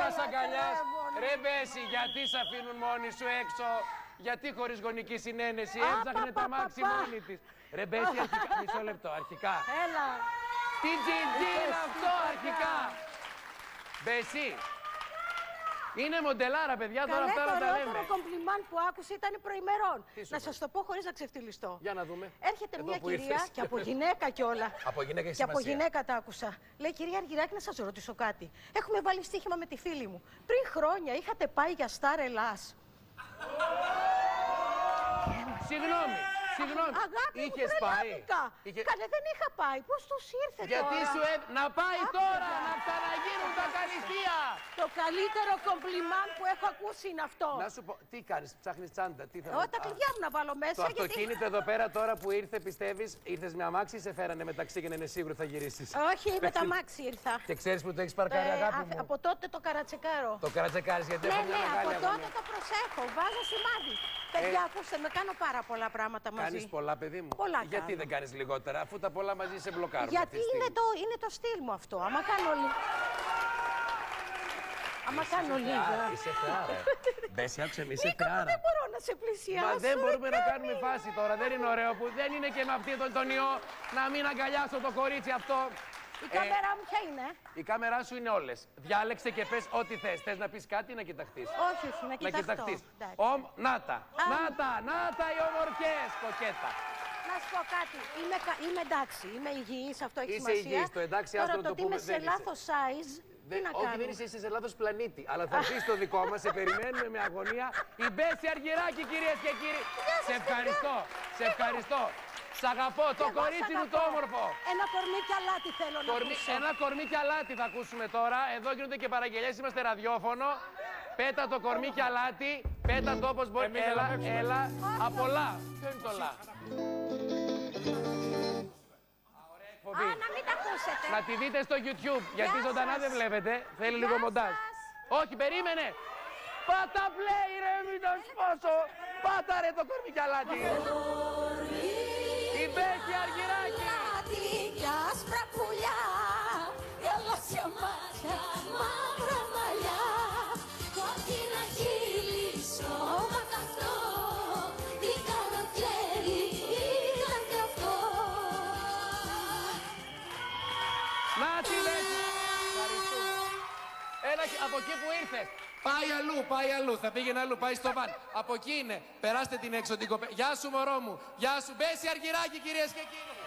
Μόνας αγκαλιάς. Ρε Μπέση, γιατί σ' αφήνουν μόνοι σου έξω? Γιατί χωρίς γονική συνένεση έψαχνε τα μάξι μόνη της? Ρε Μπέση, αρχικά, μισό λεπτό, αρχικά. Έλα. Τι τζιντζι είναι αυτό αρχικά? Μπέση. Είναι μοντελάρα, παιδιά, τώρα αυτά να τα λέμε. Το ωραιότερο κομπλιμάν που άκουσε ήταν προημερών. Να σας το πω χωρίς να ξεφτυλιστώ. Για να δούμε. Έρχεται μια κυρία και από γυναίκα κιόλα. Από γυναίκα έχει και από σημασία. γυναίκα τα άκουσα. Λέει, κυρία Αργυράκη, να σας ρωτήσω κάτι. Έχουμε βάλει στοίχημα με τη φίλη μου. Πριν χρόνια είχατε πάει για Σταρ Ελλάς? Συγγνώμη. Αγάπη μου, είχες πάει? Καλέ, δεν είχα πάει. Πώς τους ήρθε Γιατί τώρα? σου να πάει τώρα, να ξαναγίνουν τα καλυστία. Το καλύτερο κομπλιμάν που έχω ακούσει είναι αυτό. Να σου πω, τι κάνεις, ψάχνεις τσάντα, τι θα Τα κλειδιά μου να βάλω μέσα. Το αυτοκίνητο εδώ πέρα τώρα που ήρθε, πιστεύεις, ήρθες με αμάξι ή σε φέρανε μεταξύ για να είναι σίγουρο θα γυρίσεις? Όχι, με τα αμάξι ήρθα. Και ξέρεις που το έχεις παρκάρει, αγάπη μου? Από τότε το καρατσεκάρω. Το καρατσεκάρεις, γιατί Ναι, έχω μια μεγάλη από αγωνία. τότε το προσέχω. Βάζω σημάδι. Παιδιά, ακούστε με, κάνω πάρα πολλά πράγματα μαζί. Κάνεις πολλά, παιδί μου. Πολλά Γιατί κάνω. δεν κάνεις λιγότερα, αφού τα πολλά μαζί σε μπλοκάρουν? Γιατί είναι το στυλ μου αυτό. Άμα κάνω λίγο. Είσαι φεάρα. Μπέση, άκουσε με, είσαι Νίκο, φεάρα. δεν μπορώ να σε πλησιάσω. Μα δεν μπορούμε να κάνουμε φάση τώρα. Δεν είναι ωραίο που δεν είναι και με αυτή τον ιό να μην αγκαλιάσω το κορίτσι αυτό. Η κάμερά μου ποια είναι? Η κάμερά σου είναι όλες. Διάλεξε και πες ό,τι θες. Θες να πεις κάτι ή να κοιταχτείς? Όχι, να κοιταχτώ. Νάτα. Νάτα οι ομορφιές, κοκέτα. Να σου πω κάτι. Είμαι εντάξει. Είμαι υγιής, αυτό έχει Είσαι σημασία. υγιής, το εντάξει, τώρα άστο το το ότι πούμε, είμαι σε δεν είσαι. λάθος size. Όχι, δεν είσαι σε λάθος πλανήτη. Αλλά θα έρθεις στο δικό μας, σε περιμένουμε με αγωνία. Η Μπέση Αργυράκη, κυρίες και κύριοι. Σε ευχαριστώ. Σε ευχαριστώ. Σ' αγαπώ, το κορίτσι μου το όμορφο. Ένα κορμί και αλάτι θέλω να ακούσω. Ένα κορμί και αλάτι θα ακούσουμε τώρα. Εδώ γίνονται και παραγγελίες, είμαστε ραδιόφωνο. Πέτα το κορμί και αλάτι. Πέτα το όπως μπορεί. Έλα. Απολά. Ποιο είναι το λα? Να μην τα ακούσετε. Να τη δείτε στο YouTube, γιατί ζωντανά δεν βλέπετε. Θέλει λίγο μοντάζ. Όχι, περίμενε. Πάτα play ρε, μην το σπώσω. Πάτα ρε το κορμί και αλάτι. Η Μπέση Αργυράκη. Κι άσπρα πουλιά, γαλάζια μάτια, μαύρα μαλλιά, κόκκινα χείλη, σώμα καυτό, τι καλοκαίρι ήταν κι αυτό. Να τη Μπέση. Ευχαριστούμε. Έλα από εκεί που ήρθες. Πάει αλλού, θα πήγαινε αλλού, πάει στο βαν. Από εκεί είναι, περάστε την έξω την κοπέλα. Γεια σου μωρό μου, γεια σου. Μπέση Αργυράκη, κυρίες και κύριοι.